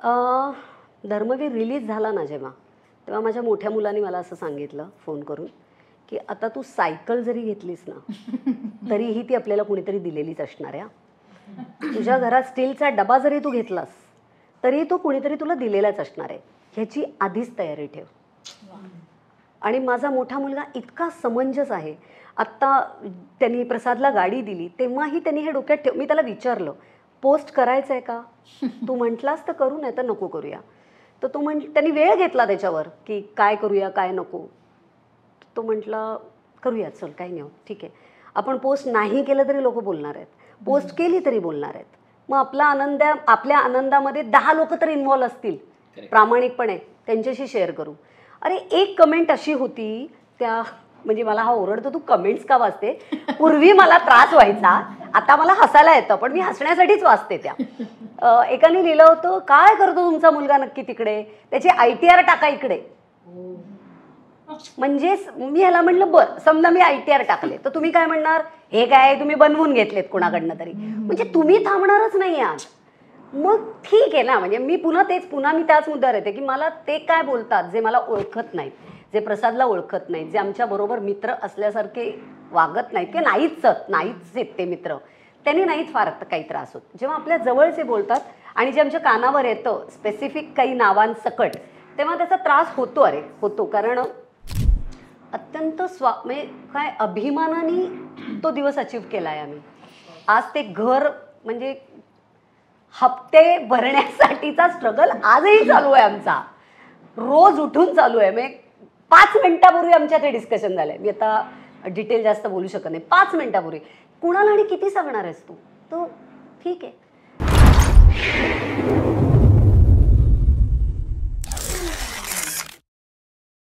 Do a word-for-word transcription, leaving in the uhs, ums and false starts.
Dharmaveer release झाला ना जेव्हा, तेव्हा माझ्या मोठ्या मुलाने मला असं सांगितलं फोन करून की आता तू सायकल जरी घेतलीस ना तरीही ती आपल्याला कुणीतरी दिलेलीच असणार आहे. तुझ्या घरात स्टीलचा डबा जरी तू घेतलास तरी तो कुणीतरी तुला दिलेलाच असणार आहे, ह्याची आधीच तयारी ठेव. आणि माझा मोठा मुलगा इतका समंजस आहे. आत्ता त्यांनी प्रसादला गाडी दिली तेव्हाही त्यांनी हे डोक्यात ठेव, मी त्याला विचारलं पोस्ट करायचं आहे का, तू म्हटलास तर करू, नाही तर नको करूया. तर तो म्हण त्यांनी वेळ घेतला त्याच्यावर की काय करूया काय नको. तो म्हटला करूया, चल काही नाही होत, ठीक आहे. आपण पोस्ट नाही केलं तरी लोक बोलणार आहेत, पोस्ट केली तरी बोलणार आहेत. मग आपला आनंद, आपल्या आनंदामध्ये दहा लोक तरी इन्व्हॉल्व असतील प्रामाणिकपणे, त्यांच्याशी शेअर करू. अरे एक कमेंट अशी होती त्या, म्हणजे मला हा ओरडतो तू कमेंट्स का वाचते, पूर्वी मला त्रास व्हायचा, आता मला हसायला येतं पण मी हसण्यासाठीच वाचते त्या. एकाने लिहिलं होतं काय करतो तुमचा मुलगा नक्की तिकडे, त्याची आय टी आर टाका इकडे. म्हणजे मी ह्याला म्हटलं बरं समजा मी आय टी आर टाकले तर तुम्ही काय म्हणणार, हे काय तुम्ही बनवून घेतलेत कोणाकडनं तरी, म्हणजे तुम्ही थांबणारच नाही आज. मग ठीक आहे ना, म्हणजे मी पुन्हा तेच पुन्हा मी त्याच मुद्द्यावर येते की मला ते काय बोलतात जे मला ओळखत नाहीत, जे प्रसादला ओळखत नाहीत, जे आमच्याबरोबर मित्र असल्यासारखे वागत नाहीत, ते नाहीच नाहीच आहेत ते मित्र, त्यांनी नाहीच फार काही त्रास होत. जेव्हा आपल्या जवळचे बोलतात आणि जे आमच्या कानावर येतं स्पेसिफिक काही नावांसकट, तेव्हा त्याचा त्रास होतो. अरे होतो, कारण अत्यंत स्वा म्हणजे काय अभिमानाने तो दिवस अचीव केला आहे आम्ही. आज ते घर म्हणजे हप्ते भरण्यासाठीचा स्ट्रगल आजही चालू आहे आमचा, रोज उठून चालू आहे. म्हणजे पाच मिनिटापूर्वी आमच्यात हे डिस्कशन झालं आहे, मी आता डिटेल जास्त बोलू शकत नाही. पाच मिनिटापूर्वी कुणाला आणि किती सांगणार आहेस तू, तो ठीक आहे.